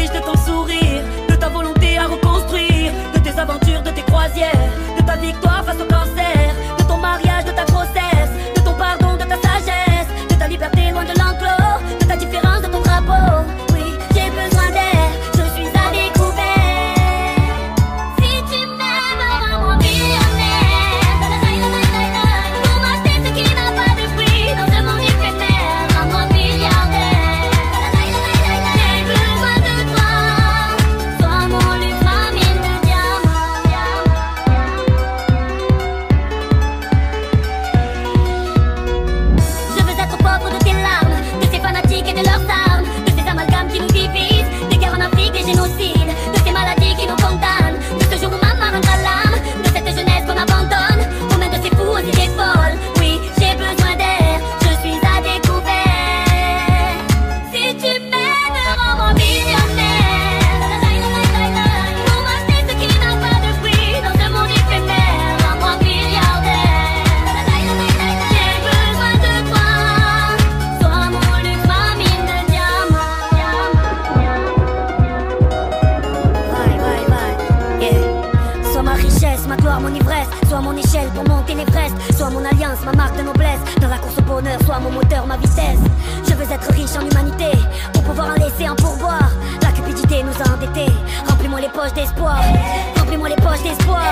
riche de ton sourire, de ta volonté à reconstruire, de tes aventures, de tes croisières, de ta victoire face au cancer, de ton mariage, de ta grossesse, de ton pardon, de ta sagesse, de ta liberté loin de l'enclos, de ta différence, de ton drapeau. Oui, j'ai besoin d'air, je suis à découvert. Si tu m'aimes, rends-moi millionnaire. Pour m'acheter ce qui n'a pas de prix dans ce monde éphémère, rends-moi milliardaire. J'ai besoin de toi, sois mon luxe, ma mine de diamants. Je veux être pauvre de tes larmes, de ces fanatiques et de leurs armes, de ces amalgames qui nous divisent, des guerres en Afrique, des génocides, de ces maladies qui nous condamnent, de ce jour où maman rendra l'âme, de cette jeunesse qu'on abandonne, aux mains de ces fous, aux idées folles. Oui, j'ai besoin d'air, je suis à découvert. Si tu m'aimes, rends-moi millionnaire. Pour m'acheter ce qui n'a pas de prix dans ce monde éphémère, rends-moi milliardaire. J'ai besoin de toi, sois mon luxe, ma mine de diamants. Yeah. Sois ma richesse, ma gloire, mon ivresse, sois mon échelle pour monter l'Everest, sois mon alliance, ma marque de noblesse, dans la course au bonheur, sois mon moteur, ma vitesse. Je veux être riche en humanité, pour pouvoir en laisser un pourboire. La cupidité nous a endettés, remplis-moi les poches d'espoir, remplis-moi les poches d'espoir.